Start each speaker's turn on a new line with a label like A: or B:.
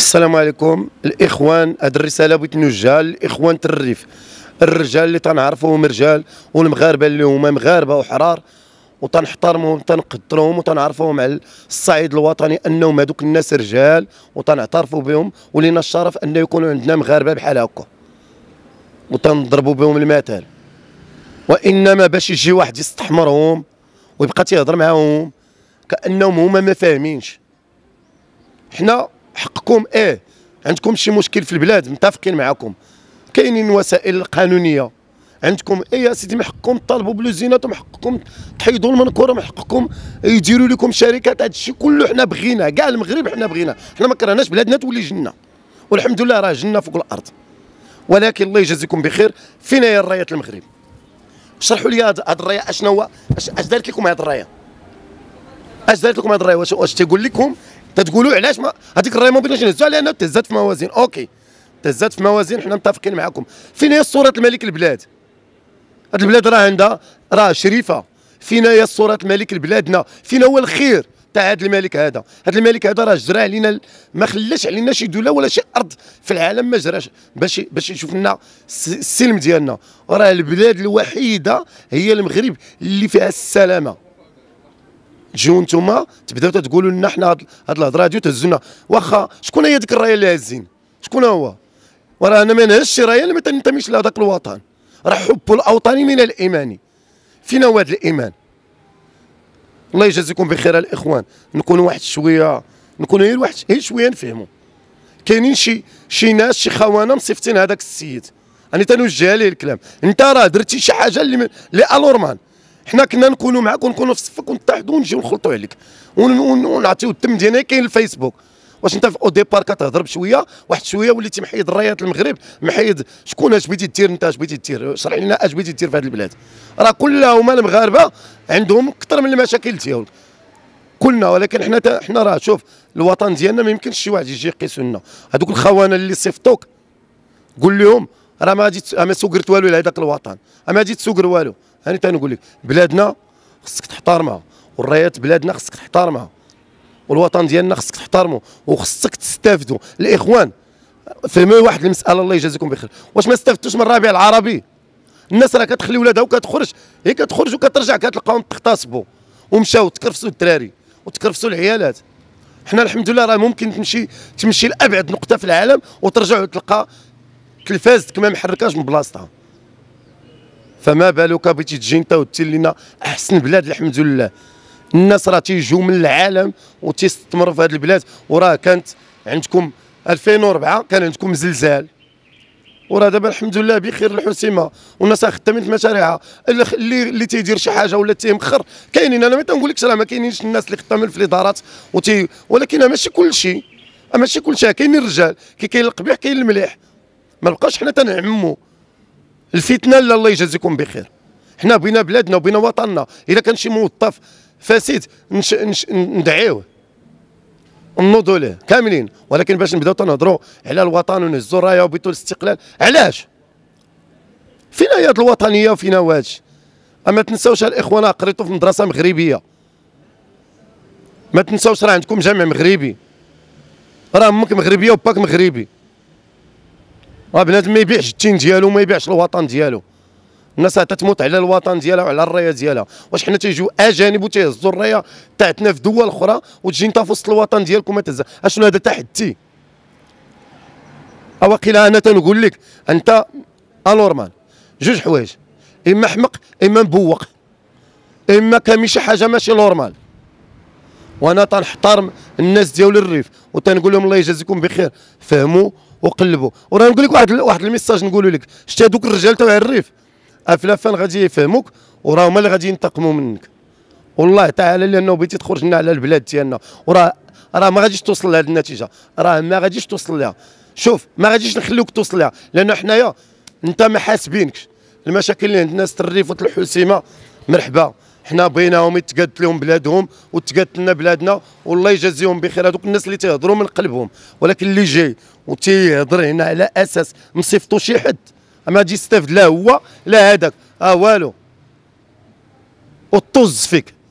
A: السلام عليكم الاخوان. هذه الرساله بغيت نوجهها للاخوان الريف، الرجال اللي تنعرفوهم رجال، والمغاربه اللي هما مغاربه وحرار وتنحترمهم وتنقدرهم وتنعرفوهم على الصعيد الوطني انهم هذوك الناس رجال وتنعترفوا بهم، ولينا الشرف ان يكونوا عندنا مغاربه بحال هكا وتنضربوا بهم المثل. وانما باش يجي واحد يستحمرهم ويبقى تيهضر معاهم كانهم هما ما فاهمينش. حنا حقكم عندكم شي مشكل في البلاد متفقين معكم، كاينين وسائل قانونيه عندكم يا سيدي، من حقكم تطالبوا بالزينات، ومن حقكم تحيدوا المنكر، ومن حقكم يديروا لكم شركات. هذا الشيء كله حنا بغينا، كاع المغرب حنا بغينا، حنا ما كرهناش بلادنا تولي جنه، والحمد لله راه جنه فوق الارض. ولكن الله يجازيكم بخير، فين هي الرايه المغرب؟ شرحوا لي هاد الرايه اشنو هو، اش دارت لكم هاد الرايه؟ اش دارت لكم هاد الرايه؟ واش تيقول لكم تتقولوا علاش ما هذيك الرايه ما بغيناش نهزوها لانها تهزات في موازين؟ اوكي تهزات في موازين، حنا متفقين معكم. فين هي صوره الملك البلاد؟ هاد البلاد راه عندها راه شريفه. فين هي صوره ملك بلادنا؟ فين هو الخير تاع هذا الملك هذا؟ هذا الملك هذا راه جرى علينا، ما خلاش علينا شي دوله ولا شي ارض في العالم ما جراش باش يشوف لنا السلم ديالنا. راه البلاد الوحيده هي المغرب اللي فيها السلامه. تجيو نتوما تبداو تقولوا لنا حنا هاد الهضره هادي وتهزونا. واخا شكون هي ديك الرايه اللي هازين؟ شكون هو؟ وراه انا ما نهزش رايه اللي ما تنتميش لهذاك الوطن. راه حب الاوطان من الايمان. فينا هو هذا الايمان؟ الله يجازيكم بخير الاخوان. نكونوا واحد شويه، نكونوا غير واحد شويه نفهموا. كاينين شي ناس شي خوانه مصيفطين هذاك السيد، انا تنوجه ليه الكلام. انت راه درتي شي حاجه اللي الورمان. حنا كنا نكونوا معاك ونكونوا في صفك ونتحدوا ونجيو نخلطوا عليك ونعطيو الدم ديالنا. كاين الفيسبوك، واش انت في او ديبار كتهضر بشويه واحد شويه وليتي محيد الرايات المغرب، محيد شكون اش بغيتي دير انت؟ اش بغيتي دير؟ شرح لنا اش بغيتي دير في هذه البلاد. راه كلها هما المغاربه عندهم اكثر من المشاكل ديالهم كلنا، ولكن حنا راه شوف الوطن ديالنا ما يمكنش شي واحد يجي يقيسو لنا. هذوك الخونه اللي صيفطوك قول لهم راه ما غادي ما سوقرت والو لهذاك الوطن، ما غادي تسوقر والو. انا تنقول لك بلادنا خصك تحترمها، والرايات بلادنا خصك تحترمها، والوطن ديالنا خصك تحترمه، وخصك تستافدوا. الاخوان فهموا واحد المساله الله يجازيكم بخير، واش ما استفدتوش من الربيع العربي؟ الناس راه كتخلي ولادها وكتخرج، هي كتخرج وكترجع كتلقاهم تغتصبوا ومشاو تكرفسوا الدراري وتكرفسوا العيالات. حنا الحمد لله راه ممكن تمشي لابعد نقطه في العالم وترجع تلقى تلفازتك ما محركاش من بلاصتها. فما بالك بغيتي تجي انت وتدير لنا احسن بلاد؟ الحمد لله الناس راه تيجيو من العالم وتيستثمروا في هذه البلاد. وراه كانت عندكم 2004 كان عندكم زلزال، وراه دابا الحمد لله بخير الحسيمه والناس خدامين في مشاريعها. اللي تيدير شي حاجه ولا تيمخر كاينين، انا ما تنقولكش راه ما كاينينش الناس اللي خدامين في الادارات ولكن ماشي كل شيء، ماشي كل شيء. كاينين الرجال كاين القبيح كاين المليح. ما نبقاوش حنا تنعموا الفتنه. لا الله يجازيكم بخير، حنا بغينا بلادنا وبغينا وطننا. اذا كان شي موظف فاسد ندعيوه ونوضوا ليه كاملين، ولكن باش نبداو تنهضروا على الوطن ونهزوا الرايه وبيتوا الاستقلال علاش؟ فين هي هاد الوطنيه وفينا هادشي؟ اما تنساوش الاخوان قريتوا في مدرسه مغربيه، ما تنساوش راه عندكم جامع مغربي، راه امك مغربيه وباك مغربي. راه بنادم ما يبيعش الدين ديالو وما يبيعش الوطن ديالو. الناس تتموت على الوطن ديالها وعلى الرايه ديالها. واش حنا تيجيو اجانب وتيهزوا الرايه تاعتنا في دول اخرى وتجي انت في وسط الوطن ديالكم ما تهزها؟ اشنو هذا تحدي؟ واقيلا انا تنقول لك انت انورمال جوج حوايج، اما حمق اما مبوق، اما كامل شي حاجه ماشي نورمال. وانا تنحترم الناس ديال الريف وتنقول لهم الله يجازيكم بخير، فهموا وقلبوا. وراه نقول لك واحد الميساج نقول لك، شتي هذوك الرجال تاع الريف افلافان غادي يفهموك وراه هما اللي غادي ينتقموا منك والله تعالى، لانه بغيتي تخرج لنا على البلاد ديالنا. وراه ما غاديش توصل لهذه النتيجه، راه ما غاديش توصل لها. شوف ما غاديش نخليوك توصل لها، لانه حنايا انت ما حاسبينكش. المشاكل اللي عند الناس الريف والحسيمه مرحبا، حنا بغيناهم يتقاد لهم بلادهم وتقاد لنا بلادنا، والله يجازيهم بخير هذوك الناس اللي تيهضروا من قلبهم. ولكن اللي جاي وتيهضر هنا على اساس مصيفطوا شي حد ما غادي يستافد لا هو لا هذاك والو، وطز فيك.